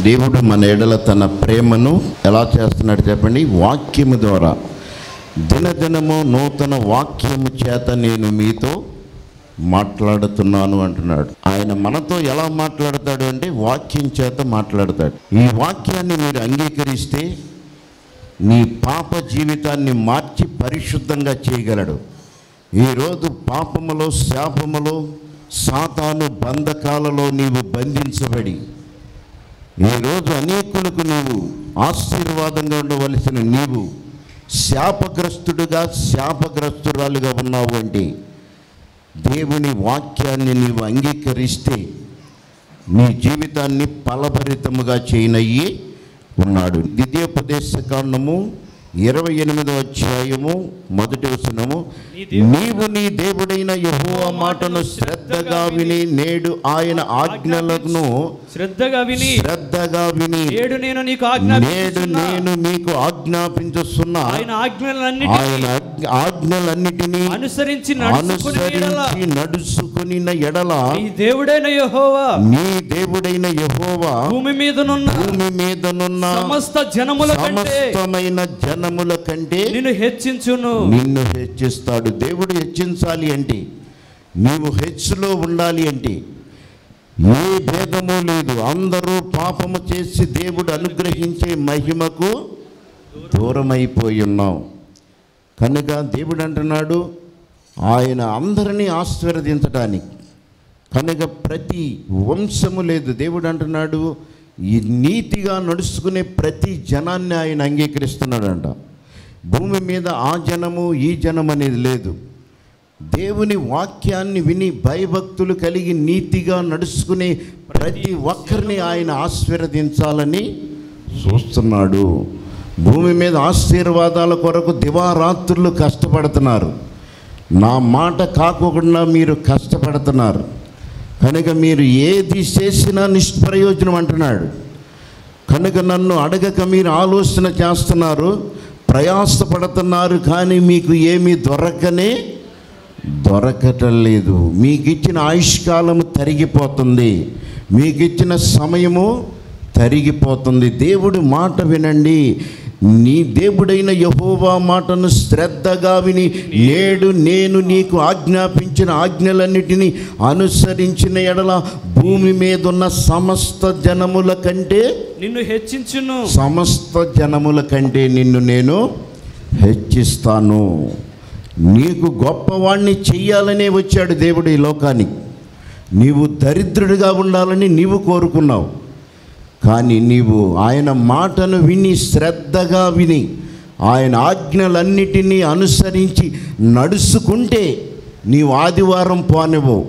దేవుడు మన ఎడల తన ప్రేమను ఎలా చేస్తున్నాడు చెప్పండి? వాక్యము ద్వారా. దినదినము నూతన వాక్యము చేత నేను మీతో మాట్లాడుతున్నాను అంటున్నాడు. ఆయన మనతో ఎలా మాట్లాడతాడు అంటే వాక్యం చేత మాట్లాడతాడు. ఈ వాక్యాన్ని మీరు అంగీకరిస్తే నీ పాప జీవితాన్ని మార్చి పరిశుద్ధంగా చేయగలడు. ఈరోజు పాపములో, శాపములో, సాతాను బంధకాలలో నీవు బంధించబడి, ఈరోజు అనేకులకు నీవు ఆశీర్వాదంగా ఉండవలసిన నీవు శాపగ్రస్తుడుగా, శాపగ్రస్తురాలుగా ఉన్నావు అంటే దేవుని వాక్యాన్ని నీవు అంగీకరిస్తే నీ జీవితాన్ని ఫలభరితముగా చేయనయ్యి ఉన్నాడు. ద్వితీయోపదేశకాండము 28వ అధ్యాయము 1వ వచనము, నీవు నీ దేవుడైన యెహోవా మాటను శ్రద్ధగా విని నేడు ఆయన ఆజ్ఞలను శ్రద్ధగా విని నేడు నేను మీకు ఆజ్ఞాపించుతున్న ఆయన ఆజ్ఞలన్నిటినీ అనుసరించి నడుచుకుని ఎడల నీ దేవుడైన యెహోవా భూమి మీదనున్న సమస్తమైన జనముల కంటే నిన్ను హెచ్చిస్తాడు. దేవుడు హెచ్చించాలి అంటే, నీవు హెచ్చులో ఉండాలి అంటే ఏ భేదము లేదు. అందరూ పాపము చేసి దేవుడు అనుగ్రహించే మహిమకు దూరమైపోయి ఉన్నాం. కనుక దేవుడు అంటున్నాడు ఆయన అందరినీ ఆశీర్వదించడానికి. కనుక ప్రతి వంశము లేదు. దేవుడు అంటున్నాడు ఈ నీతిగా నడుచుకునే ప్రతి జనాన్ని ఆయన అంగీకరిస్తున్నాడంట. భూమి మీద ఆ జనము ఈ జనం అనేది లేదు. దేవుని వాక్యాన్ని విని భయభక్తులు కలిగి నీతిగా నడుచుకునే ప్రతి ఒక్కరిని ఆయన ఆశీర్వదించాలని చూస్తున్నాడు. భూమి మీద ఆశీర్వాదాల కొరకు దివారాత్రులు కష్టపడుతున్నారు. నా మాట కాకుండా మీరు కష్టపడుతున్నారు. కనుక మీరు ఏది చేసినా నిష్ప్రయోజనం అంటున్నాడు. కనుక నన్ను అడగక మీరు ఆలోచన చేస్తున్నారు, ప్రయాసపడుతున్నారు, కానీ మీకు ఏమీ దొరకటం లేదు. మీకు ఇచ్చిన ఆయుష్కాలము తరిగిపోతుంది, మీకు ఇచ్చిన సమయము తరిగిపోతుంది. దేవుడి మాట వినండి. నీ దేవుడైన యెహోవా మాటను శ్రద్ధగా విని నేడు నేను నీకు ఆజ్ఞాపించిన ఆజ్ఞలన్నిటినీ అనుసరించిన ఎడల భూమి మీద ఉన్న సమస్త జనముల కంటే నిన్ను హెచ్చించును. సమస్త జనముల కంటే నిన్ను నేను హెచ్చిస్తాను. నీకు గొప్పవాణ్ణి చెయ్యాలనే వచ్చాడు దేవుడు ఈ లోకానికి. నీవు దరిద్రుడిగా ఉండాలని నీవు కోరుకున్నావు. కానీ నీవు ఆయన మాటను విని శ్రద్ధగా విని ఆయన ఆజ్ఞలన్నిటినీ అనుసరించి నడుచుకుంటే నీవు ఆదివారం పోనివ్వవు.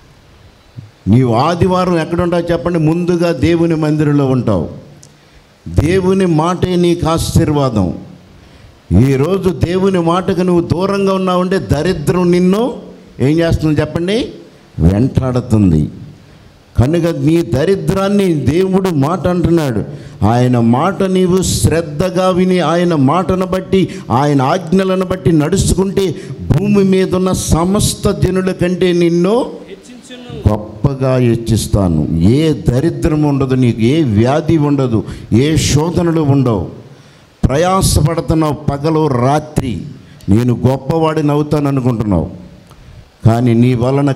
నీవు ఆదివారం ఎక్కడుంటావు చెప్పండి? ముందుగా దేవుని మందిరంలో ఉంటావు. దేవుని మాటే నీకు ఆశీర్వాదం. ఈరోజు దేవుని మాటకు నువ్వు దూరంగా ఉన్నావంటే దరిద్రం నిన్ను ఏం చేస్తుంది చెప్పండి? వెంటాడుతుంది. కనుక నీ దరిద్రాన్ని దేవుడు మాట అంటున్నాడు. ఆయన మాట నీవు శ్రద్ధగా విని ఆయన మాటను బట్టి ఆయన ఆజ్ఞలను బట్టి నడుచుకుంటే భూమి మీద ఉన్న సమస్త జనుల కంటే నిన్ను గొప్పగా హెచ్చిస్తాను. ఏ దరిద్రం ఉండదు నీకు, ఏ వ్యాధి ఉండదు, ఏ శోధనలు ఉండవు. ప్రయాసపడుతున్నావు పగలు రాత్రి, నేను గొప్పవాడిని అవుతాను అనుకుంటున్నావు, కానీ నీ వలన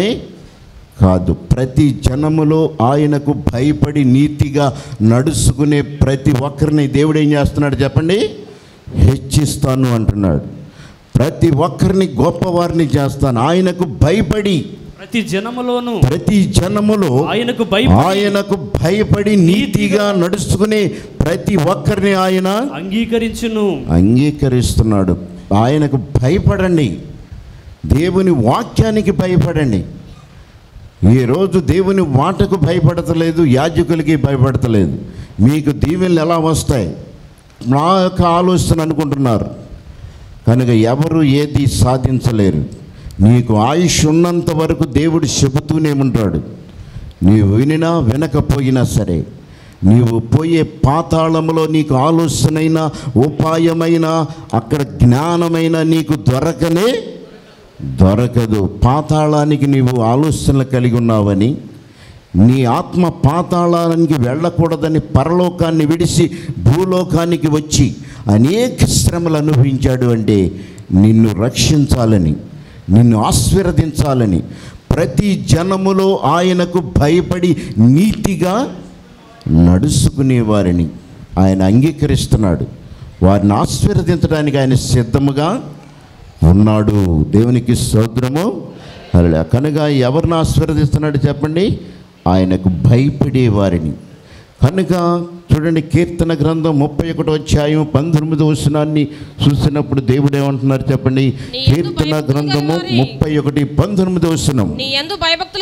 కాదు. ప్రతి జనములో ఆయనకు భయపడి నీతిగా నడుచుకునే ప్రతి ఒక్కరిని దేవుడు ఏం చేస్తున్నాడు చెప్పండి? హెచ్చిస్తాను అంటున్నాడు. ప్రతి ఒక్కరిని గొప్పవారిని చేస్తాను. ఆయనకు భయపడి ప్రతి జనములో ఆయనకు భయపడి నీతిగా నడుచుకునే ప్రతి ఒక్కరిని ఆయన అంగీకరిస్తున్నాడు. ఆయనకు భయపడండి. దేవుని వాక్యానికి భయపడండి. ఈరోజు దేవుని మాటకు భయపడతలేదు, యాజకులకి భయపడతలేదు. మీకు దీవెనలు ఎలా వస్తాయి నా యొక్క ఆలోచన అనుకుంటున్నారు. కనుక ఎవరు ఏది సాధించలేరు. నీకు ఆయుష్ ఉన్నంత వరకు దేవుడు చెబుతూనే ఉంటాడు. నీవు వినినా వినకపోయినా సరే, నీవు పోయే పాతాళములో నీకు ఆలోచనైనా ఉపాయమైన అక్కడ జ్ఞానమైన నీకు దొరకదు. పాతాళానికి నీవు ఆలోచనలు కలిగి ఉన్నావని నీ ఆత్మ పాతాళానికి వెళ్ళకూడదని పరలోకాన్ని విడిచి భూలోకానికి వచ్చి అనేక శ్రమలు అనుభవించాడు. అంటే నిన్ను రక్షించాలని, నిన్ను ఆశీర్వదించాలని, ప్రతి జనములో ఆయనకు భయపడి నీతిగా నడుచుకునే వారిని ఆయన అంగీకరిస్తున్నాడు. వారిని ఆశీర్వదించడానికి ఆయన సిద్ధముగా ఉన్నాడు. దేవునికి స్తోత్రము. హల్లెలూయా. కనుక ఎవరిని ఆశీర్వదిస్తున్నాడు చెప్పండి? ఆయనకు భయపడే వారిని. కనుక చూడండి, కీర్తన గ్రంథం 31వ అధ్యాయం 19వ వచనాన్ని చూసినప్పుడు దేవుడు ఏమంటున్నారు చెప్పండి? కీర్తన గ్రంథము 31:19 వచనం, నీ యందు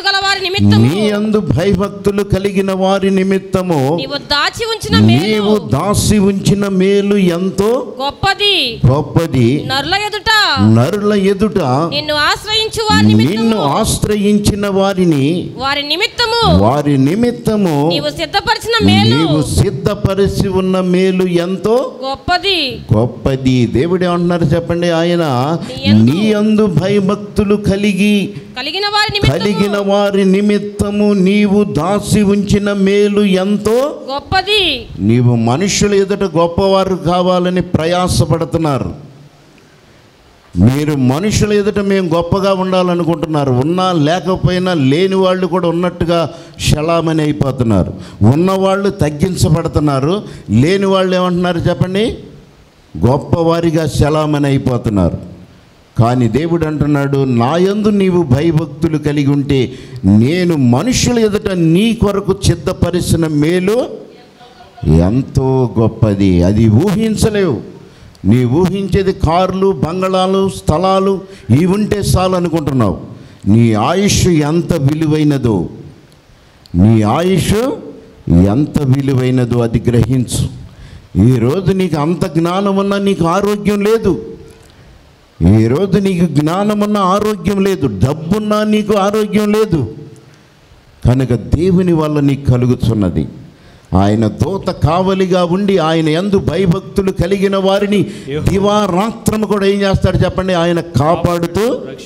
భయభక్తులు కలిగిన వారి నిమిత్తము నీవు దాచి ఉంచిన మేలు ఎంతో గొప్పది, నరుల ఎదుట నిన్ను ఆశ్రయించిన వారి నిమిత్తము నీవు సిద్ధపరిచి ఉన్న మేలు ఎంతో గొప్పది. దేవుడు ఏమంటున్నారు చెప్పండి? ఆయన నీ యందు భయభక్తులు కలిగిన వారి నిమిత్తము నీవు దాచి ఉంచిన మేలు ఎంతో గొప్పది. నీవు మనుషుల ఎదుట గొప్పవారు కావాలని ప్రయాసపడుతున్నారు. మీరు మనుషుల ఎదుట మేము గొప్పగా ఉండాలనుకుంటున్నారు. ఉన్నా లేకపోయినా లేని వాళ్ళు కూడా ఉన్నట్టుగా శలామణి అయిపోతున్నారు. ఉన్నవాళ్ళు తగ్గించబడుతున్నారు, లేని వాళ్ళు ఏమంటున్నారు చెప్పండి? గొప్పవారిగా శలామణి అయిపోతున్నారు. కానీ దేవుడు అంటున్నాడు, నా యందు నీవు భయభక్తులు కలిగి ఉంటే నేను మనుషుల ఎదుట నీ కొరకు సిద్ధపరిచిన మేలు ఎంతో గొప్పది. అది ఊహించలేవు. నీ ఊహించేది కార్లు, బంగళాలు, స్థలాలు ఇవి ఉంటే చాలు అనుకుంటున్నావు. నీ ఆయుష్ ఎంత విలువైనదో, అది గ్రహించు. ఈరోజు నీకు అంత జ్ఞానం ఉన్నా నీకు ఆరోగ్యం లేదు. ఈరోజు నీకు జ్ఞానమున్న ఆరోగ్యం లేదు, డబ్బున్నా నీకు ఆరోగ్యం లేదు. కనుక దేవుని వల్ల నీకు కలుగుతున్నది. ఆయన దూత కావలిగా ఉండి ఆయన యందు భయభక్తులు కలిగిన వారిని దివారాత్రము కూడా ఏం చేస్తాడు చెప్పండి? ఆయన కాపాడుతూ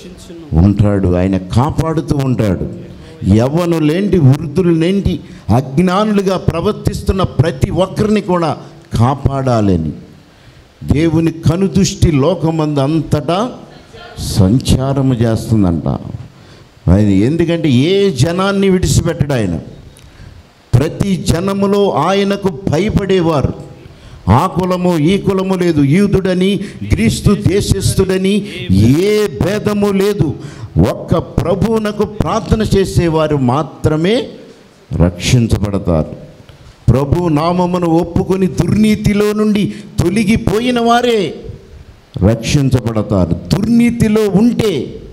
ఉంటాడు. యవ్వనులేంటి, వృద్ధులేంటి, అజ్ఞానులుగా ప్రవర్తిస్తున్న ప్రతి ఒక్కరిని కూడా కాపాడాలని దేవుని కనుదృష్టి లోకమందు అంతటా సంచారము చేస్తుందంట. ఎందుకంటే ఏ జనాన్ని విడిచిపెట్టడు ఆయన. ప్రతి జనములో ఆయనకు భయపడేవారు. ఆ కులము ఈ కులము లేదు, యూదుడని గ్రీస్తు దేశస్థుడని ఏ భేదము లేదు. ఒక్క ప్రభువునకు ప్రార్థన చేసేవారు మాత్రమే రక్షించబడతారు. ప్రభు నామమును ఒప్పుకొని దుర్నీతిలో నుండి తొలగిపోయిన వారే రక్షించబడతారు. దుర్నీతిలో ఉంటే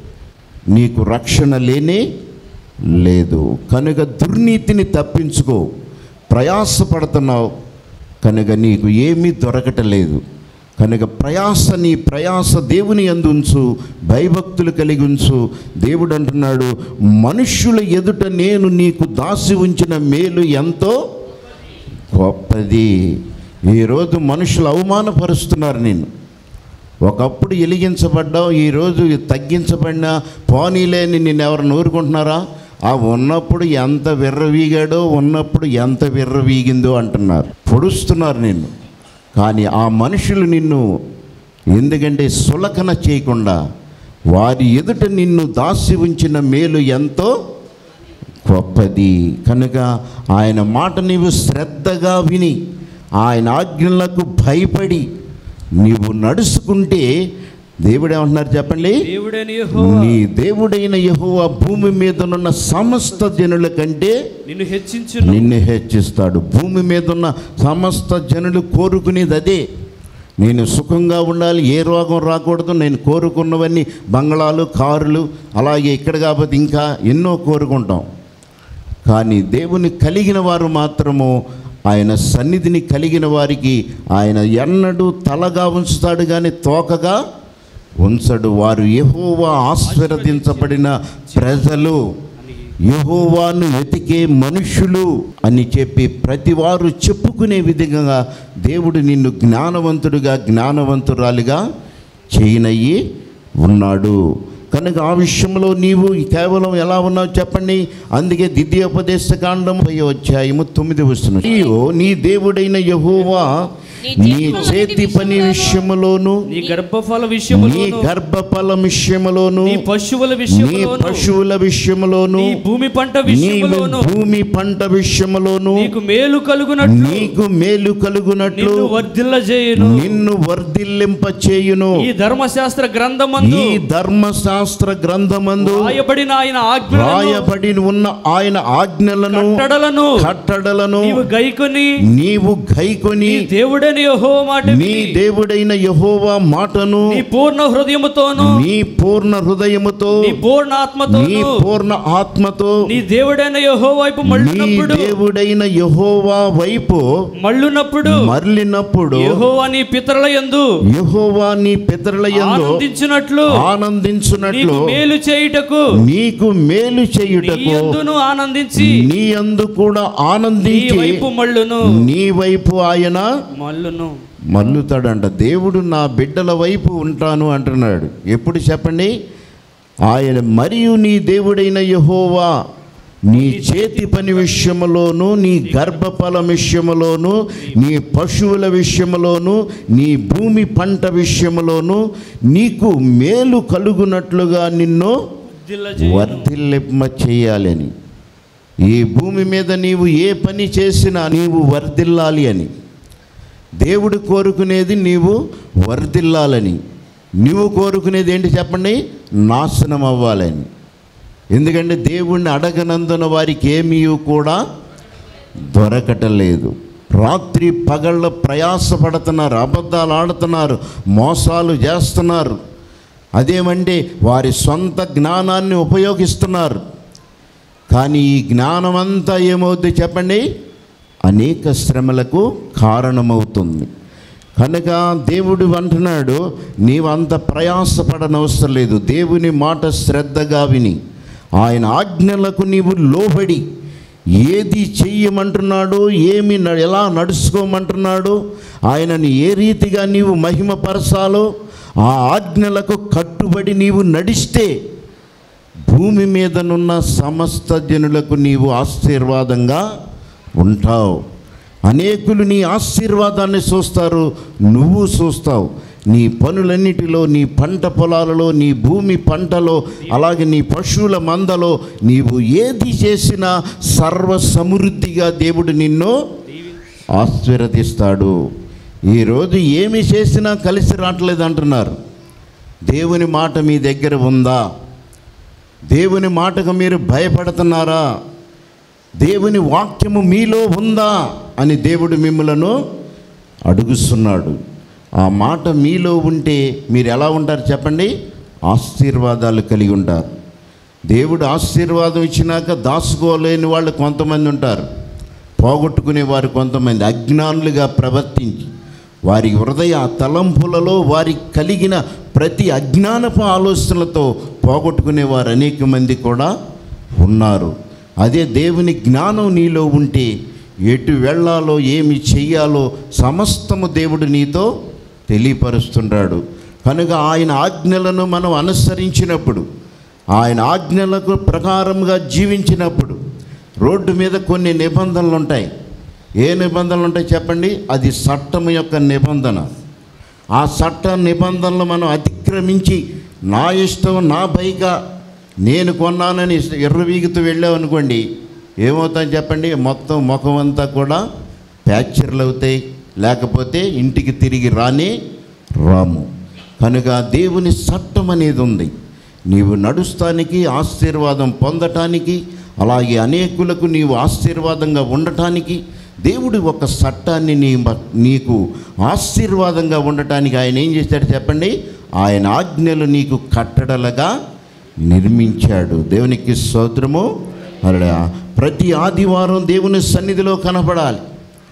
నీకు రక్షణ లేనే లేదు. కనుక దుర్నీతిని తప్పించుకో. ప్రయాసపడుతున్నావు కనుక నీకు ఏమీ దొరకటలేదు. కనుక నీ ప్రయాస దేవుని యందు ఉంచు, భయభక్తులు కలిగి ఉంచు. దేవుడు అంటున్నాడు, మనుష్యుల ఎదుట నేను నీకు దాచి ఉంచిన మేలు ఎంతో గొప్పది. ఈరోజు మనుషులు అవమానపరుస్తున్నారు నిన్ను. ఒకప్పుడు ఎలిగించబడ్డావు, ఈరోజు తగ్గించబడినా పోనీలేని నిన్ను ఎవరు ఊరుకుంటున్నారా? ఆ ఉన్నప్పుడు ఎంత విర్రవీగాడో, ఉన్నప్పుడు ఎంత విర్రవీగిందో అంటున్నారు, పొడుస్తున్నారు నిన్ను. కానీ ఆ మనుషులు నిన్ను ఎందుకంటే సులకన చేయకుండా వారి ఎదుట నిన్ను దాచి ఉంచిన మేలు ఎంతో గొప్పది. కనుక ఆయన మాట నీవు శ్రద్ధగా విని ఆయన ఆజ్ఞలకు భయపడి నీవు నడుచుకుంటే దేవుడు ఏమంటున్నారు చెప్పండి? నీ దేవుడైన యెహోవా భూమి మీదనున్న సమస్త జనుల కంటే నిన్ను హెచ్చిస్తాడు. భూమి మీదున్న సమస్త జనులు కోరుకునేది అదే. నేను సుఖంగా ఉండాలి, ఏ రోగం రాకూడదు, నేను కోరుకున్నవన్నీ బంగ్లాలు, కారులు, అలాగే ఇక్కడ కాకపోతే ఇంకా ఎన్నో కోరుకుంటాం. కానీ దేవుని కలిగిన వారు మాత్రము, ఆయన సన్నిధిని కలిగిన వారికి ఆయన ఎన్నడూ తలగా ఉంచుతాడు కానీ తోకగా ఉంచడు. వారు యెహోవా ఆశీర్వదించబడిన ప్రజలు, యెహోవాను వెతికే మనుషులు అని చెప్పి ప్రతి వారు చెప్పుకునే విధంగా దేవుడు నిన్ను జ్ఞానవంతుడిగా, జ్ఞానవంతురాలిగా చేయనయ్యి ఉన్నాడు. కనుక ఆ విషయంలో నీవు కేవలం ఎలా ఉన్నావు చెప్పండి. అందుకే ద్వితీయోపదేశ కాండం 9 నీ దేవుడైన యెహోవా నీ చేతి పని విషయములోను, నీ గర్భఫల విషయములోను, నీ పశువుల విషయములోను, నీ భూమి పంట విషయములోను నీకు మేలు కలుగునట్లు నిన్ను వర్ధిల్లింప చేయును. ఈ ధర్మశాస్త్ర గ్రంథమందు రాయబడి ఉన్న ఆయన ఆజ్ఞలను కట్టడలను నీవు గైకొని నీ దేవుడైన యెహోవా మాటను నీ పూర్ణ హృదయముతో నీ పూర్ణ ఆత్మతో నీ దేవుడైన యెహోవా వైపు మళ్ళినప్పుడు యెహోవా నీ పితరుల యందు ఆనందించునట్లు నీకు మేలు చేయుటకు నీ యందు కూడా ఆనందించి నీ వైపు ఆయన మల్లుతాడంట. దేవుడు నా బిడ్డల వైపు ఉంటాను అంటున్నాడు. ఎప్పుడు చెప్పండి? ఆయన మరియు నీ దేవుడైన యెహోవా నీ చేతి పని విషయములోను, నీ గర్భఫల విషయములోను, నీ పశువుల విషయములోను, నీ భూమి పంట విషయములోను నీకు మేలు కలుగునట్లుగా నిన్ను వర్ధిల్లింప చేయాలని. ఈ భూమి మీద నీవు ఏ పని చేసినా నీవు వర్ధిల్లాలి అని దేవుడు కోరుకునేది. నీవు వర్ధిల్లాలని. నువ్వు కోరుకునేది ఏంటి చెప్పండి? నాశనం అవ్వాలని. ఎందుకంటే దేవుణ్ణి అడగనందున వారికి ఏమీ కూడా దొరకటలేదు. రాత్రి పగళ్ళ ప్రయాసపడుతున్నారు, అబద్ధాలు ఆడుతున్నారు, మోసాలు చేస్తున్నారు. అదేమంటే వారి సొంత జ్ఞానాన్ని ఉపయోగిస్తున్నారు. కానీ ఈ జ్ఞానమంతా ఏమవుద్ది చెప్పండి? అనేక శ్రమలకు కారణమవుతుంది. కనుక దేవుడు అంటున్నాడు, నీవంత ప్రయాసపడనవసరం లేదు. దేవుని మాట శ్రద్ధగా విని ఆయన ఆజ్ఞలకు నీవు లోబడి ఏది చెయ్యమంటున్నాడో, ఎలా నడుచుకోమంటున్నాడో, ఆయనని ఏ రీతిగా నీవు మహిమపరచాలో ఆ ఆజ్ఞలకు కట్టుబడి నీవు నడిస్తే భూమి మీదనున్న సమస్త జనులకు నీవు ఆశీర్వాదంగా ఉంటావు. అనేకులు నీ ఆశీర్వాదాన్ని చూస్తారు, నువ్వు చూస్తావు. నీ పనులన్నిటిలో, నీ పంట పొలాలలో, నీ భూమి పంటలో, అలాగే నీ పశువుల మందలో నీవు ఏది చేసినా సర్వ సమృద్ధిగా దేవుడు నిన్ను ఆశీర్వదిస్తాడు. ఈరోజు ఏమి చేసినా కలిసి రావట్లేదు అంటున్నారు. దేవుని మాట మీ దగ్గర ఉందా? దేవుని మాటకు మీరు భయపడుతున్నారా? దేవుని వాక్యము మీలో ఉందా అని దేవుడు మిమ్మలను అడుగుతున్నాడు. ఆ మాట మీలో ఉంటే మీరు ఎలా ఉంటారు చెప్పండి? ఆశీర్వాదాలు కలిగి ఉంటారు. దేవుడు ఆశీర్వాదం ఇచ్చినాక దాచుకోలేని వాళ్ళు కొంతమంది ఉంటారు, పోగొట్టుకునేవారు కొంతమంది. అజ్ఞానులుగా ప్రవర్తించి వారి హృదయ తలంపులలో వారికి కలిగిన ప్రతి అజ్ఞానపు ఆలోచనలతో పోగొట్టుకునేవారు అనేక మంది కూడా ఉన్నారు. అదే దేవుని జ్ఞానం నీలో ఉంటే ఎటు వెళ్ళాలో, ఏమి చెయ్యాలో సమస్తము దేవుడు నీతో తెలియపరుస్తున్నాడు. కనుక ఆయన ఆజ్ఞలను మనం అనుసరించినప్పుడు, ఆయన ఆజ్ఞలకు ప్రకారంగా జీవించినప్పుడు రోడ్డు మీద కొన్ని నిబంధనలు ఉంటాయి. ఏ నిబంధనలు ఉంటాయి చెప్పండి? అది చట్టం యొక్క నిబంధన. ఆ చట్ట నిబంధనలు మనం అతిక్రమించి నా ఇష్టం, నా బైగా నేను కొన్నానని ఎర్రవీగుతూ వెళ్ళామనుకోండి, ఏమవుతాయని చెప్పండి? మొత్తం ముఖం అంతా కూడా ప్యాచర్లు అవుతాయి, లేకపోతే ఇంటికి తిరిగి రాము. కనుక దేవుని చట్టం అనేది ఉంది. నీవు నడుస్తానికి, ఆశీర్వాదం పొందటానికి, అలాగే అనేకులకు నీవు ఆశీర్వాదంగా ఉండటానికి దేవుడు ఒక చట్టాన్ని నీకు ఆశీర్వాదంగా ఉండటానికి ఆయన ఏం చేశాడు చెప్పండి? ఆయన ఆజ్ఞలు నీకు కట్టడలుగా నిర్మించాడు. దేవునికి స్తోత్రము. అలా ప్రతి ఆదివారం దేవుని సన్నిధిలో కనపడాలి.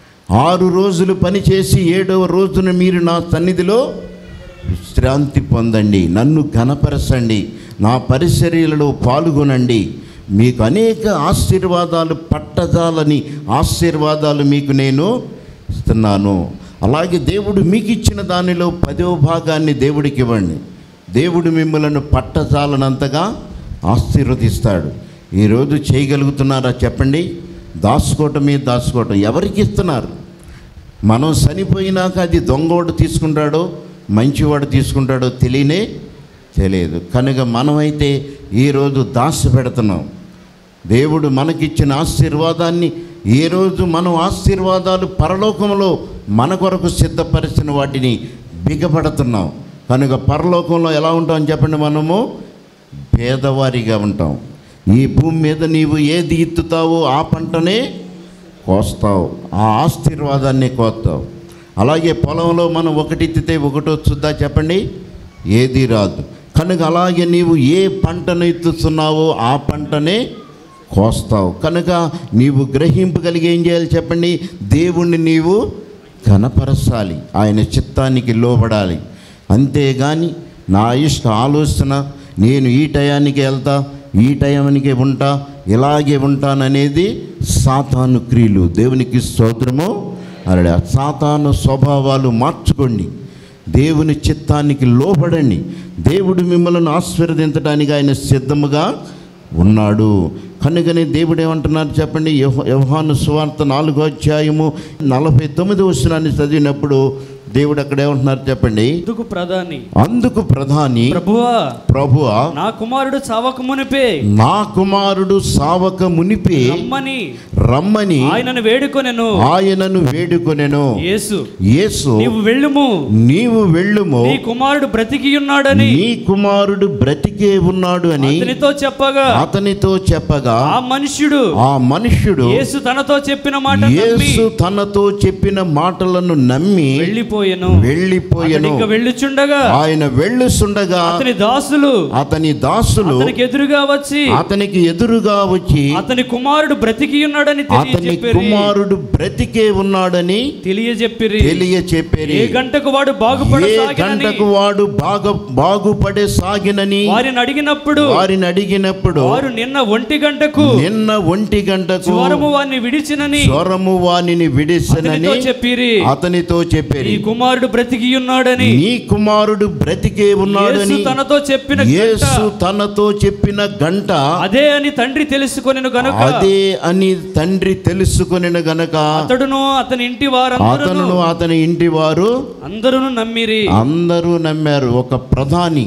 6 రోజులు పనిచేసి 7వ రోజున మీరు నా సన్నిధిలో విశ్రాంతి పొందండి, నన్ను ఘనపరచండి, నా పరిచర్యలలో పాల్గొనండి. మీకు అనేక ఆశీర్వాదాలు పట్టజాలని ఆశీర్వాదాలు మీకు నేను ఇస్తున్నాను. అలాగే దేవుడు మీకు ఇచ్చిన దానిలో 10వ భాగాన్ని దేవుడికి ఇవ్వండి. దేవుడు మిమ్మలను పట్టజాలనంతగా ఆశీర్వదిస్తాడు. ఈరోజు చేయగలుగుతున్నారా చెప్పండి? దాచుకోవటం ఎవరికి ఇస్తున్నారు? మనం చనిపోయినాక అది దొంగవాడు తీసుకుంటాడో మంచివాడు తీసుకుంటాడో తెలియదు. కనుక మనమైతే ఈరోజు దాచి పెడుతున్నాం. దేవుడు మనకిచ్చిన ఆశీర్వాదాన్ని ఈరోజు మనం ఆశీర్వాదాలు పరలోకంలో మన కొరకు సిద్ధపరిచిన వాటిని బిగపడుతున్నాం. కనుక పరలోకంలో ఎలా ఉంటాం చెప్పండి? మనము పేదవారిగా ఉంటాం. ఈ భూమి మీద నీవు ఏది ఇత్తుతావో ఆ పంటనే కోస్తావు, ఆ ఆశీర్వాదాన్ని కోస్తావు. అలాగే పొలంలో మనం ఒకటి ఇత్తితే ఒకటి వచ్చుద్దా చెప్పండి? ఏది రాదు. కనుక అలాగే నీవు ఏ పంటను ఇత్తుతున్నావో ఆ పంటనే కోస్తావు. కనుక నీవు గ్రహింపగలిగి ఏం చేయాలి చెప్పండి? దేవుణ్ణి నీవు ఘనపరచాలి, ఆయన చిత్తానికి లోబడాలి. అంతేగాని నా ఇష్ట ఆలోచన, నేను ఈ టయానికి వెళ్తా, ఈ టయానికి ఉంటా, ఇలాగే ఉంటాననేది సాతాను క్రియలు. దేవునికి స్తోత్రము. అలా సాతాను స్వభావాలు మార్చుకోండి, దేవుని చిత్తానికి లోబడండి. దేవుడు మిమ్మల్ని ఆశీర్వదించడానికి ఆయన సిద్ధముగా ఉన్నాడు. కనుకనే దేవుడు ఏమంటున్నారు చెప్పండి? యోహాను సువార్త 4వ అధ్యాయము 49వ వచనాన్ని చదివినప్పుడు దేవుడు అక్కడ ఏమంటున్నారు చెప్పండి? అందుకు ప్రధాని ప్రభువా నా కుమారుడు సావక మునిపే రమ్మని ఆయనను వేడుకొనెను. యేసు నీవు వెళ్ళుము, నీ కుమారుడు బ్రతికే ఉన్నాడు అని అతనితో చెప్పగా ఆ మనుష్యుడు యేసు తనతో చెప్పిన మాటలను నమ్మి వెళ్ళిపోయెను. ఆయన వెళ్ళుచుండగా అతని దాసులు అతనికి ఎదురుగా వచ్చి అతని కుమారుడు బ్రతికే ఉన్నాడని తెలియచెప్పిరి. ఏ గంటకు వాడు బాగుపడే సాగినని వారిని అడిగినప్పుడు వారు నిన్న ఒంటి గంటకు స్వరము వానిని విడిచినని అతనితో చెప్పిరి. నీ కుమారుడు బ్రతికే ఉన్నాడని యేసు తనతో చెప్పిన గంట అదే అని తండ్రి తెలుసుకొనెను గనక అతడును అతని ఇంటి వారు అందరూ నమ్మారు. ఒక ప్రధాని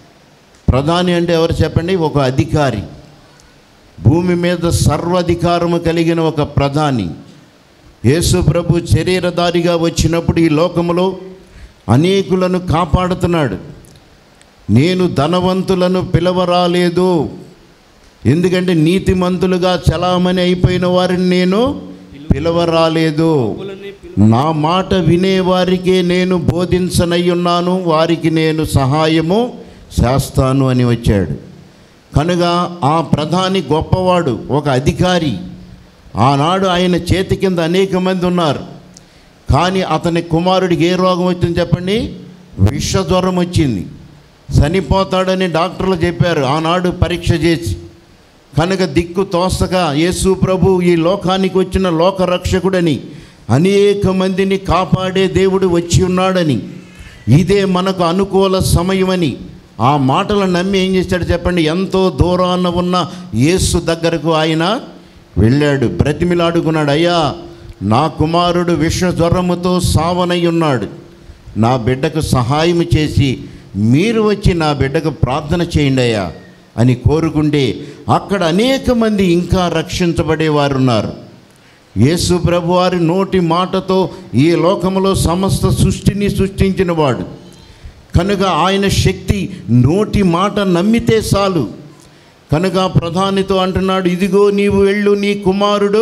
అంటే ఎవరు చెప్పండి? ఒక అధికారి, భూమి మీద సర్వాధికారము కలిగిన ఒక ప్రధాని. యేసు ప్రభు శరీరధారిగా వచ్చినప్పుడు ఈ లోకములో అనేకులను కాపాడుతున్నాడు. నేను ధనవంతులను పిలవరాలేదు, ఎందుకంటే నీతిమంతులుగా చలామణి అయిపోయిన వారిని నేను పిలవరాలేదు. నా మాట వినేవారికే నేను బోధించనయ్యున్నాను, వారికి నేను సహాయము చేస్తాను అని వచ్చాడు. కనుక ఆ ప్రధాని గొప్పవాడు, ఒక అధికారి. ఆనాడు ఆయన చేతి కింద అనేక మంది ఉన్నారు. కానీ అతని కుమారుడికి ఏ రోగం వచ్చింది చెప్పండి? విషజ్వరం వచ్చింది. చనిపోతాడని డాక్టర్లు చెప్పారు ఆనాడు పరీక్ష చేసి. కనుక దిక్కు తోసక యేసు ప్రభు ఈ లోకానికి వచ్చిన లోకరక్షకుడని, అనేక మందిని కాపాడే దేవుడు వచ్చి ఉన్నాడని, ఇదే మనకు అనుకూల సమయమని ఆ మాటలు నమ్మి ఏం చేశాడు చెప్పండి? ఎంతో దూరాన ఉన్న యేసు దగ్గరకు ఆయన వెళ్ళాడు, బ్రతిమిలాడుకున్నాడు. అయ్యా, నా కుమారుడు విషజ్వరముతో సావనై ఉన్నాడు, నా బిడ్డకు సహాయం చేసి మీరు వచ్చి నా బిడ్డకు ప్రార్థన చేయండి అయ్యా అని కోరుకుంటే అక్కడ అనేక మంది ఇంకా రక్షించబడేవారు ఉన్నారు. యేసు ప్రభు వారి నోటి మాటతో ఈ లోకములో సమస్త సృష్టిని సృష్టించిన వాడు కనుక ఆయన శక్తి నోటి మాట నమ్మితే చాలు. కనుక ప్రధానితో అంటున్నాడు, ఇదిగో నీవు వెళ్ళు, నీ కుమారుడు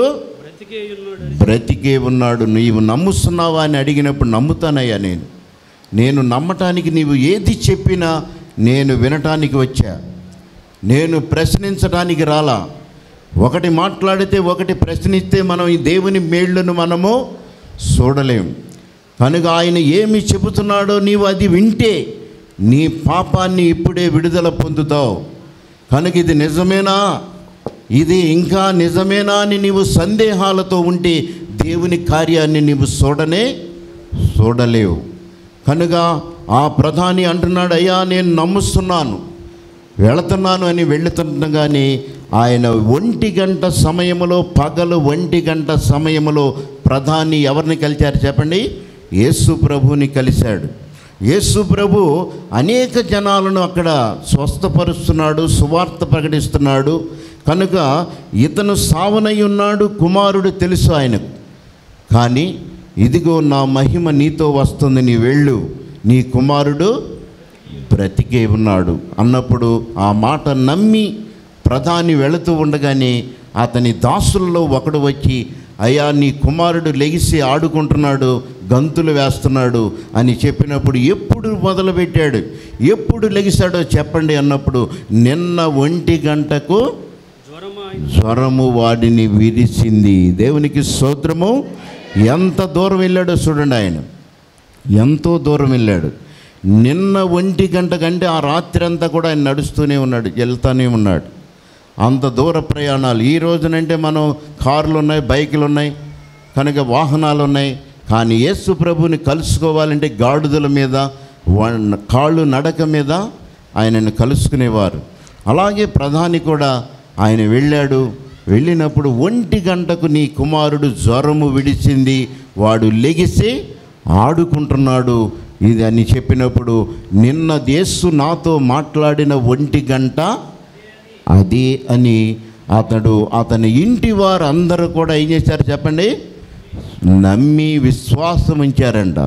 బ్రతికే ఉన్నాడు. నీవు నమ్ముస్తున్నావా అని అడిగినప్పుడు నమ్ముతానయ్యా, నేను నమ్మటానికి నీవు ఏది చెప్పినా నేను వినటానికి వచ్చా, నేను ప్రశ్నించడానికి రాలా. ఒకటి మాట్లాడితే ఒకటి ప్రశ్నిస్తే మనం ఈ దేవుని మేళ్లను మనము చూడలేం. కనుక ఆయన ఏమి చెబుతున్నాడో నీవు అది వింటే నీ పాపాన్ని ఇప్పుడే విడుదల పొందుతావు. కనుక ఇది నిజమేనా, ఇది ఇంకా నిజమేనా అని నీవు సందేహాలతో ఉంటే దేవుని కార్యాన్ని నీవు చూడలేవు. కనుక ఆ ప్రధాని అంటున్నాడు, అయ్యా నేను నమ్ముస్తున్నాను, వెళుతున్నాను అని వెళుతుండగానే ఆయన 1 గంట సమయంలో, పగలు 1 గంట సమయంలో ప్రధాని ఎవరిని కలిశారు చెప్పండి? యేసు ప్రభువుని కలిశాడు. యేసు ప్రభు అనేక జనాలను అక్కడ స్వస్థపరుస్తున్నాడు, సువార్త ప్రకటిస్తున్నాడు. కనుక ఇతను సావనై ఉన్నాడు, కుమారుడు తెలుసు ఆయనకు. కానీ ఇదిగో నా మహిమ నీతో వస్తుంది, నీ వెళ్ళు, నీ కుమారుడు బ్రతికే ఉన్నాడు అన్నప్పుడు ఆ మాట నమ్మి ప్రధాని వెళుతూ ఉండగానే అతని దాసులలో ఒకడు వచ్చి, అయ్యా నీ కుమారుడు లెగిసి ఆడుకుంటున్నాడు, గంతులు వేస్తున్నాడు అని చెప్పినప్పుడు ఎప్పుడు మొదలుపెట్టాడు, ఎప్పుడు లెగిశాడో చెప్పండి అన్నప్పుడు నిన్న 1 గంటకు జ్వరము వాడిని విరిచింది. దేవునికి స్తోత్రము. ఎంత దూరం వెళ్ళాడో చూడండి, ఆయన ఎంతో దూరం వెళ్ళాడు. నిన్న 1 గంట కంటే ఆ రాత్రి అంతా కూడా ఆయన నడుస్తూనే ఉన్నాడు, వెళ్తూనే ఉన్నాడు. అంత దూర ప్రయాణాలు. ఈ రోజునంటే మనం కార్లు ఉన్నాయి, బైకులు ఉన్నాయి, కనుక వాహనాలు ఉన్నాయి. కానీ యేసు ప్రభుని కలుసుకోవాలంటే గాడిదల మీద, కాళ్ళు నడక మీద ఆయనను కలుసుకునేవారు. అలాగే ప్రధాని కూడా ఆయన వెళ్ళాడు. వెళ్ళినప్పుడు 1 గంటకు నీ కుమారుడు జ్వరము విడిచింది, వాడు లెగిసి ఆడుకుంటున్నాడు ఇది అని చెప్పినప్పుడు నిన్న యేసు నాతో మాట్లాడిన 1 గంట అది అని అతని ఇంటి వారు అందరూ కూడా ఏం చేశారు చెప్పండి? నమ్మి విశ్వాసం ఉంచారంట.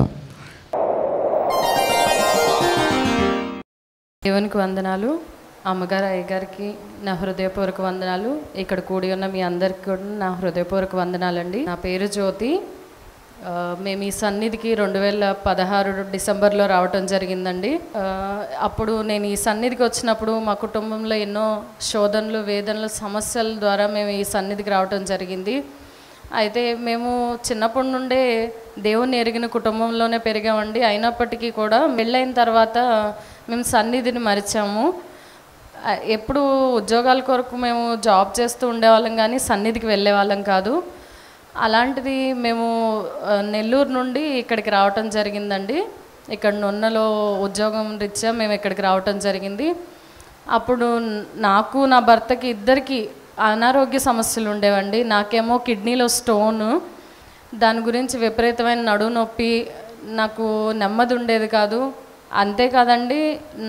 దేవునికి వందనాలు. అమ్మగారు, అయ్యగారికి నా హృదయపూర్వక వందనాలు. ఇక్కడ కూడి ఉన్న మీ అందరికీ కూడా నా హృదయపూర్వక వందనాలండి. నా పేరు జ్యోతి. మేము ఈ సన్నిధికి 2016 డిసెంబర్లో రావటం జరిగిందండి. అప్పుడు నేను ఈ సన్నిధికి వచ్చినప్పుడు మా కుటుంబంలో ఎన్నో శోధనలు, వేదనలు, సమస్యల ద్వారా మేము ఈ సన్నిధికి రావటం జరిగింది. అయితే మేము చిన్నప్పటి నుండే దేవుని ఎరిగిన కుటుంబంలోనే పెరిగామండి. అయినప్పటికీ కూడా పెళ్ళైన తర్వాత మేము సన్నిధిని మరిచాము. ఎప్పుడు ఉద్యోగాల కొరకు మేము జాబ్ చేస్తూ ఉండేవాళ్ళం, కానీ సన్నిధికి వెళ్ళే వాళ్ళం కాదు. అలాంటిది మేము నెల్లూరు నుండి ఇక్కడికి రావటం జరిగిందండి. ఇక్కడ నొన్నలో ఉద్యోగం రీత్యా మేము ఇక్కడికి రావటం జరిగింది. అప్పుడు నాకు, నా భర్తకి ఇద్దరికి అనారోగ్య సమస్యలు ఉండేవండి. నాకేమో కిడ్నీలో స్టోను, దాని గురించి విపరీతమైన నడుము నొప్పి, నాకు నెమ్మది ఉండేది కాదు. అంతేకాదండి,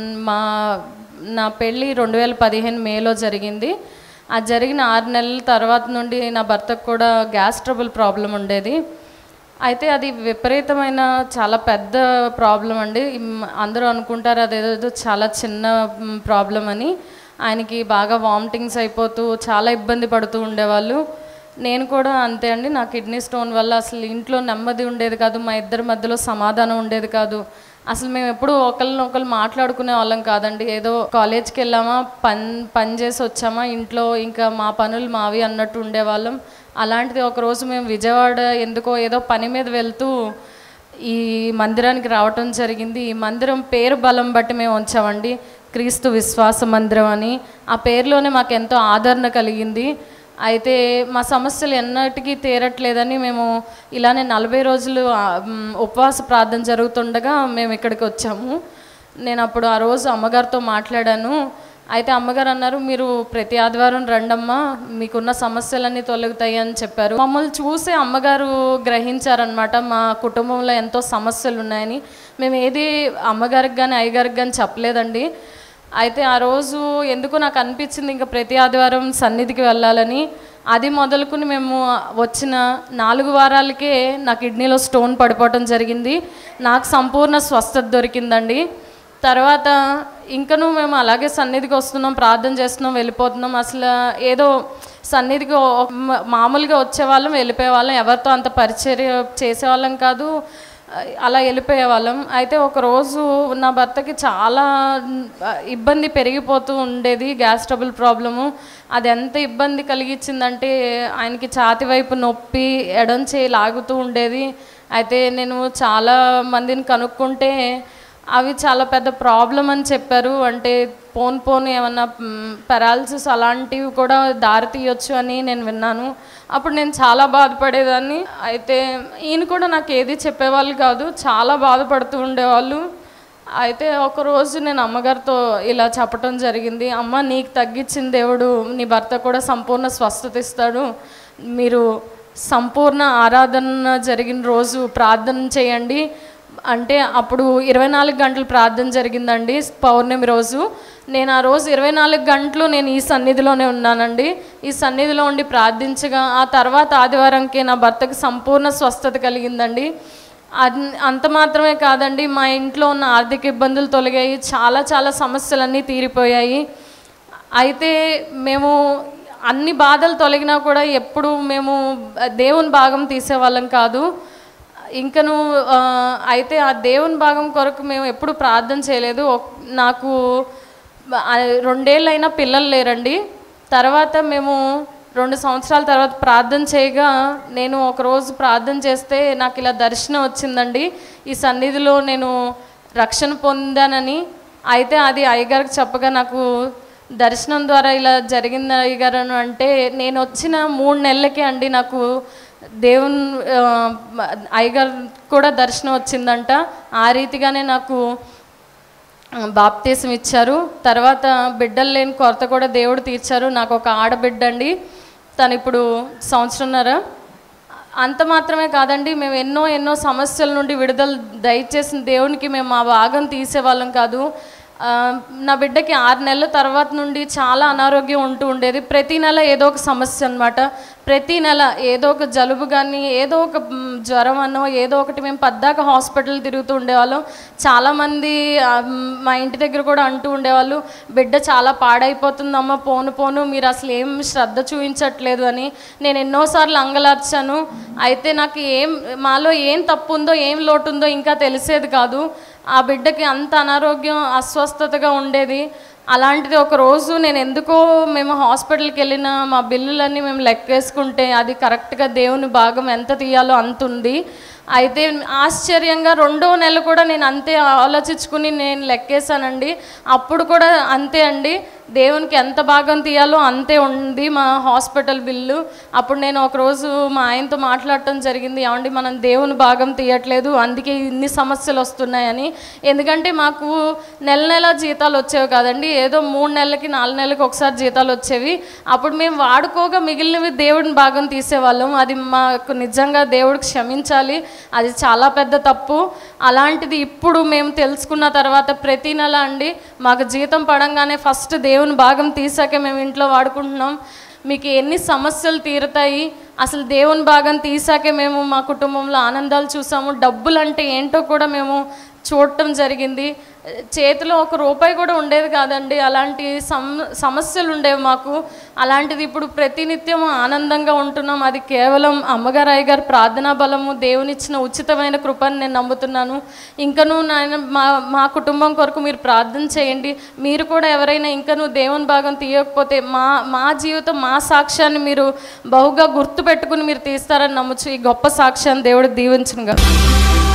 నా పెళ్ళి 2015 మేలో జరిగింది. అది జరిగిన 6 నెలల తర్వాత నుండి నా భర్తకు కూడా గ్యాస్ ట్రబుల్ ప్రాబ్లం ఉండేది. అయితే అది విపరీతమైన చాలా పెద్ద ప్రాబ్లం అండి. అందరూ అనుకుంటారు అదేదో చాలా చిన్న ప్రాబ్లం అని. ఆయనకి బాగా వామిటింగ్స్ అయిపోతూ చాలా ఇబ్బంది పడుతూ ఉండేవాళ్ళు. నేను కూడా అంతే అండి. నా కిడ్నీ స్టోన్ వల్ల అసలు ఇంట్లో నెమ్మది ఉండేది కాదు, మా ఇద్దరి మధ్యలో సమాధానం ఉండేది కాదు. అసలు మేము ఎప్పుడు ఒకళ్ళు మాట్లాడుకునే వాళ్ళం కాదండి. ఏదో కాలేజ్కి వెళ్ళామా, పని చేసి వచ్చామా, ఇంట్లో ఇంకా మా పనులు మావి అన్నట్టు ఉండేవాళ్ళం. అలాంటిది ఒకరోజు మేము విజయవాడ ఎందుకో ఏదో పని మీద వెళ్తూ ఈ మందిరానికి రావటం జరిగింది. ఈ మందిరం పేరు బలం బట్టి మేము వచ్చామండి, క్రీస్తు విశ్వాస మందిరం అని. ఆ పేరులోనే మాకు ఎంతో ఆదరణ కలిగింది. అయితే మా సమస్యలు ఎన్నటికీ తీరట్లేదని మేము ఇలానే 40 రోజులు ఉపవాస ప్రార్థన జరుగుతుండగా మేము ఇక్కడికి వచ్చాము. నేను అప్పుడు ఆ రోజు అమ్మగారితో మాట్లాడాను. అయితే అమ్మగారు అన్నారు, మీరు ప్రతి ఆదివారం రండమ్మా, మీకున్న సమస్యలన్నీ తొలగుతాయి అని చెప్పారు. మమ్మల్ని చూసి అమ్మగారు గ్రహించారనమాట, మా కుటుంబంలో ఎంతో సమస్యలు ఉన్నాయని. మేము ఏది అమ్మగారికి కానీ అయ్యగారికి కానీ చెప్పలేదండి. అయితే ఆ రోజు ఎందుకో నాకు అనిపించింది ఇంకా ప్రతి ఆదివారం సన్నిధికి వెళ్ళాలని. అది మొదలుకుని మేము వచ్చిన 4 వారాలకే నా కిడ్నీలో స్టోన్ పడిపోవటం జరిగింది. నాకు సంపూర్ణ స్వస్థత దొరికిందండి. తర్వాత ఇంకనూ మేము అలాగే సన్నిధికి వస్తున్నాం, ప్రార్థన చేస్తున్నాం, వెళ్ళిపోతున్నాం. అసలు ఏదో సన్నిధికి మామూలుగా వచ్చేవాళ్ళం, వెళ్ళిపోయేవాళ్ళం, ఎవరితో అంత పరిచర్య చేసేవాళ్ళం కాదు, అలా వెళ్ళిపోయేవాళ్ళం. అయితే ఒకరోజు నా భర్తకి చాలా ఇబ్బంది పెరిగిపోతూ ఉండేది, గ్యాస్ ట్రబుల్ ప్రాబ్లము. అది ఎంత ఇబ్బంది కలిగించిందంటే ఆయనకి ఛాతి వైపు నొప్పి, ఎడం చేయి లాగుతూ ఉండేది. అయితే నేను చాలా మందిని కనుక్కుంటే అవి చాలా పెద్ద ప్రాబ్లం అని చెప్పారు. అంటే పోను ఏమన్నా పెరాలసిస్ అలాంటివి కూడా దారి తీయొచ్చు అని నేను విన్నాను. అప్పుడు నేను చాలా బాధపడేదాన్ని. అయితే ఈయన కూడా నాకు ఏది చెప్పేవాళ్ళు కాదు, చాలా బాధపడుతూ ఉండేవాళ్ళు. అయితే ఒకరోజు నేను అమ్మగారితో ఇలా చెప్పటం జరిగింది, అమ్మ నీకు తగ్గించిన దేవుడు నీ భర్త కూడా సంపూర్ణ స్వస్థత ఇస్తాడు, మీరు సంపూర్ణ ఆరాధన జరిగిన రోజు ప్రార్థన చేయండి అంటే అప్పుడు 24 గంటలు ప్రార్థన జరిగిందండి పౌర్ణమి రోజు. నేను ఆ రోజు 24 గంటలు నేను ఈ సన్నిధిలోనే ఉన్నానండి. ఈ సన్నిధిలో ఉండి ప్రార్థించగా ఆ తర్వాత ఆదివారంకి నా భర్తకి సంపూర్ణ స్వస్థత కలిగిందండి. అంత మాత్రమే కాదండి, మా ఇంట్లో ఉన్న ఆర్థిక ఇబ్బందులు తొలగాయి, చాలా సమస్యలన్నీ తీరిపోయాయి. అయితే మేము అన్ని బాధలు తొలగినా కూడా ఎప్పుడు మేము దేవుని భాగం తీసేవాళ్ళం కాదు. ఇంకను అయితే ఆ దేవుని భాగం కొరకు మేము ఎప్పుడు ప్రార్థన చేయలేదు. నాకు 2 ఏళ్ళైనా పిల్లలు లేరండి. తర్వాత మేము 2 సంవత్సరాల తర్వాత ప్రార్థన చేయగా నేను ఒకరోజు ప్రార్థన చేస్తే నాకు ఇలా దర్శనం వచ్చిందండి, ఈ సన్నిధిలో నేను రక్షణ పొందానని. అయితే అది అయ్యగారికి చెప్పగా నాకు దర్శనం ద్వారా ఇలా జరిగింది అయ్యగారు అంటే, నేను వచ్చిన 3 నెలలకే అండి నాకు దేవుని అయ్యగారు కూడా దర్శనం వచ్చిందంట. ఆ రీతిగానే నాకు బాప్తీసం ఇచ్చారు. తర్వాత బిడ్డలు లేని కొరత కూడా దేవుడు తీర్చారు. నాకు ఒక ఆడబిడ్డ అండి, తను ఇప్పుడు 1.5 సంవత్సరం. అంత మాత్రమే కాదండి, మేము ఎన్నో సమస్యల నుండి విడుదల దయచేసిన దేవునికి మేము మా భాగం తీసేవాళ్ళం కాదు. నా బిడ్డకి 6 నెలల తర్వాత నుండి చాలా అనారోగ్యం ఉంటూ ఉండేది. ప్రతి నెల ఏదో ఒక సమస్య అనమాట. ప్రతి నెల ఏదో ఒక జలుబు కానీ ఏదో ఒక జ్వరం అన్నో ఏదో ఒకటి మేము పద్దాక హాస్పిటల్ తిరుగుతూ ఉండేవాళ్ళం. చాలామంది మా ఇంటి దగ్గర కూడా అంటూ ఉండేవాళ్ళు, బిడ్డ చాలా పాడైపోతుందమ్మా, పోను మీరు అసలు ఏం శ్రద్ధ చూపించట్లేదు అని. నేను ఎన్నోసార్లు అంగలార్చాను. అయితే నాకు మాలో ఏం తప్పు ఉందో ఏం లోటు ఉందో ఇంకా తెలిసేది కాదు. ఆ బిడ్డకి అంత అనారోగ్యం అస్వస్థతగా ఉండేది. అలాంటిది ఒక రోజు నేను ఎందుకో మేము హాస్పిటల్కి వెళ్ళిన మా బిల్లులన్నీ మేము లెక్కేసుకుంటే అది కరెక్ట్గా దేవుని భాగం ఎంత తీయాలో అంత ఉంది. అయితే ఆశ్చర్యంగా 2వ నెల కూడా నేను అంతే ఆలోచించుకుని నేను లెక్కేశానండి. అప్పుడు కూడా అంతే అండి, దేవునికి ఎంత భాగం తీయాలో అంతే ఉంది మా హాస్పిటల్ బిల్లు. అప్పుడు నేను ఒకరోజు మా ఆయనతో మాట్లాడటం జరిగింది, ఏమండి మనం దేవుని భాగం తీయట్లేదు, అందుకే ఇన్ని సమస్యలు వస్తున్నాయని. ఎందుకంటే మాకు నెల జీతాలు వచ్చేవి కాదండి, ఏదో 3 నెలలకి 4 నెలలకి ఒకసారి జీతాలు వచ్చేవి. అప్పుడు మేము వాడుకోగా మిగిలినవి దేవుని భాగం తీసేవాళ్ళం. అది మాకు నిజంగా దేవుడికి క్షమించాలి, అది చాలా పెద్ద తప్పు. అలాంటిది ఇప్పుడు మేము తెలుసుకున్న తర్వాత ప్రతి నెల అండి మాకు జీతం పడంగానే ఫస్ట్ దేవుని భాగం తీసాకే మేము ఇంట్లో వాడుకుంటున్నాం. మీకు ఎన్ని సమస్యలు తీరుతాయి, అసలు దేవుని భాగం తీసాకే మేము మా కుటుంబంలో ఆనందాలు చూసాము. డబ్బులు అంటే ఏంటో కూడా మేము చూడటం జరిగింది. చేతిలో ₹1 కూడా ఉండేది కాదండి, అలాంటి సమస్యలు ఉండేవి మాకు. అలాంటిది ఇప్పుడు ప్రతినిత్యం ఆనందంగా ఉంటున్నాం. అది కేవలం అమ్మగారు అయ్యగారు ప్రార్థనా బలము, దేవునిచ్చిన ఉచితమైన కృపని నేను నమ్ముతున్నాను. ఇంకనూ నాయన మా కుటుంబం కొరకు మీరు ప్రార్థన చేయండి. మీరు కూడా ఎవరైనా ఇంకనూ దేవుని భాగం తీయకపోతే మా జీవితం మా సాక్ష్యాన్ని మీరు బహుగా గుర్తుపెట్టుకుని మీరు తీస్తారని నమ్మచ్చు. ఈ గొప్ప సాక్ష్యాన్ని దేవుడు దీవించునుగా.